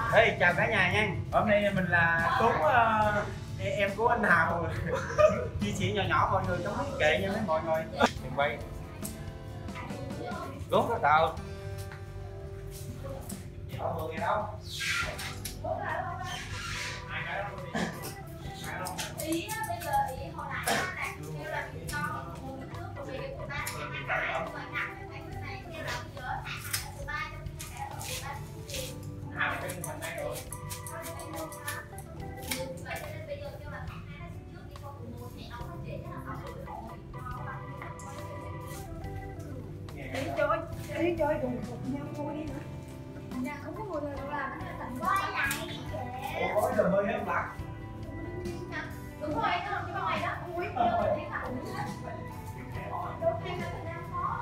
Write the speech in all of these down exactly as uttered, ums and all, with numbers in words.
Ê, chào cả nhà nha. Hôm nay mình là Tuấn, uh, em của anh Hào. Chia sẻ nhỏ nhỏ mọi người trong mấy kệ nha mấy mọi người. Đừng quay. Tuấn có tao. Có mười ngày đâu? Ý á, bây giờ ý hồi nãy á là kêu là mình cho một nước của mình của ta thì hai cái của mình nặng cái cái này kêu là bây giờ từ ba cho đến hai cái của ba thì Hai cái mình đây rồi. vậy nên bây giờ kêu là hai cái trước đi qua cùng một thì ông nó chỉ cho là sáu tuổi rồi. Đi chơi, đi chơi cùng cùng nhau thôi đi hả? Nhà không có người nào làm nó thành Quay lại Ủa, có giờ mới hết lạc. đúng rồi, nó làm cái bông này đó. Ui, giờ thấy là đúng hết. Đôi khi nó thành ra khó.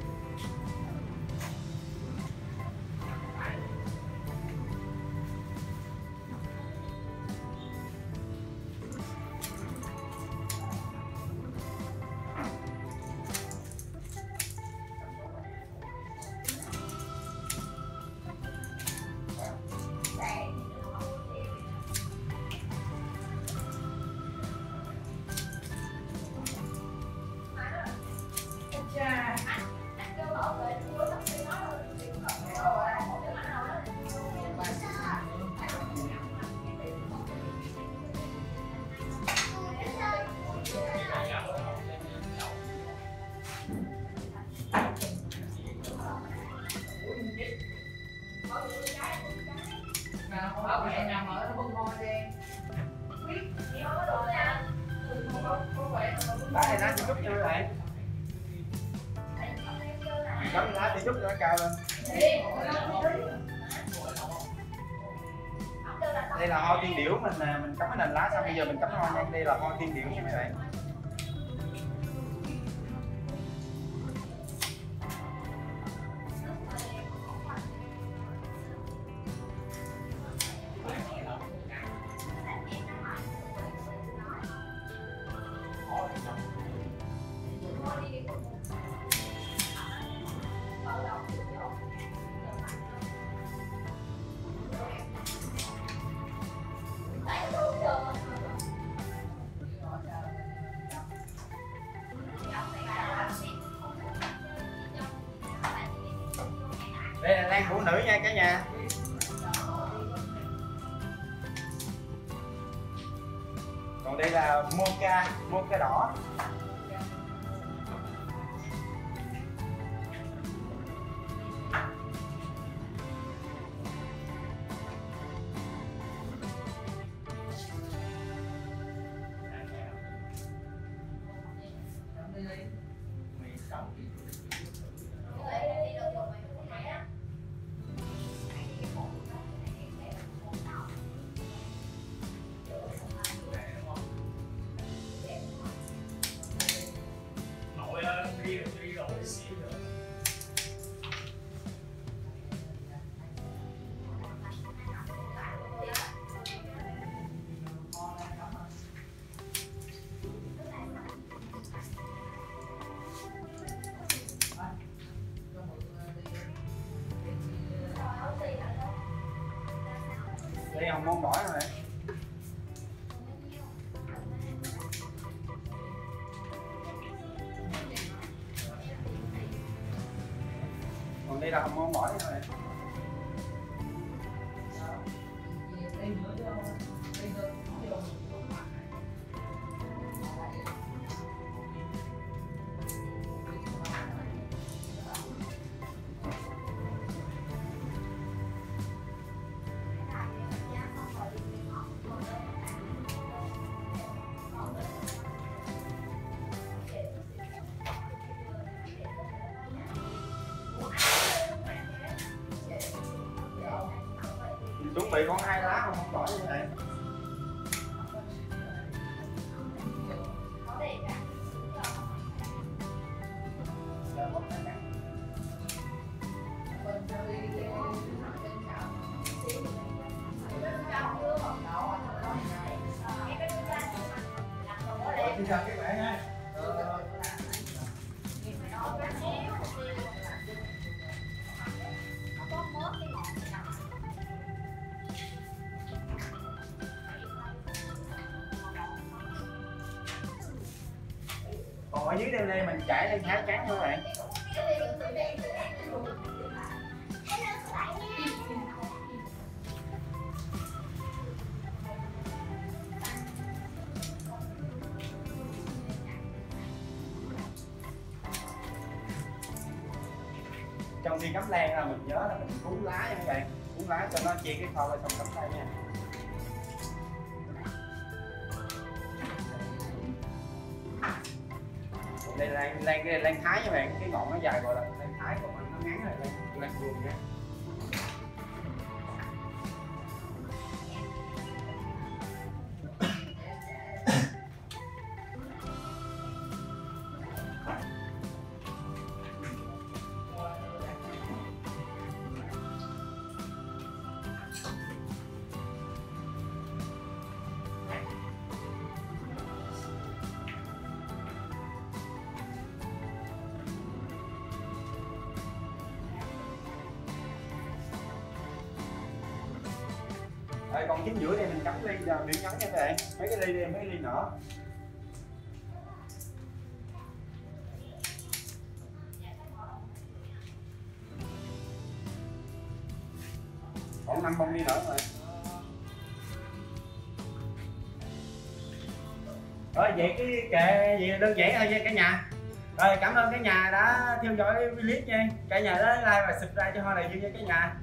Lá này lá chị chút cho mấy bạn. Mình cắm lá chị chút cho nó cao lên. Đây là hoa tiên điểu, mình mình cắm cái nền lá xong bây giờ mình cắm hoa nha. Đây là hoa tiên điểu nha mấy bạn. Đây là lan phụ nữ nha cả nhà. Còn đây là mocha, mocha đỏ. Đây hồng môn đỏ rồi. Còn đây là hồng môn đỏ rồi. Chuẩn bị con hai lá không không đỏ như vậy. Xin chào các bạn nha. còn ở dưới đây lên mình chảy lên thái trắng các bạn. Trong khi cắm len là mình nhớ là mình cuốn lá nha các bạn, cuốn lá cho nó chia cái khâu ra trong cắm len nha. Đây là len len cái len thái nha bạn, cái ngọn nó dài gọi là len thái, còn nó ngắn là len len vườn nha. Rồi còn chính giữa đây mình cắm ly là miệng nhấn nha các bạn, mấy cái ly đây mấy cái ly nữa. Còn năm bông ly nữa rồi. Rồi vậy cái kệ gì đơn giản thôi nha cả nhà. Rồi cảm ơn cả nhà đã theo dõi clip nha. Cả nhà đó like và subscribe cho Hoa Đại Dương nha cả nhà.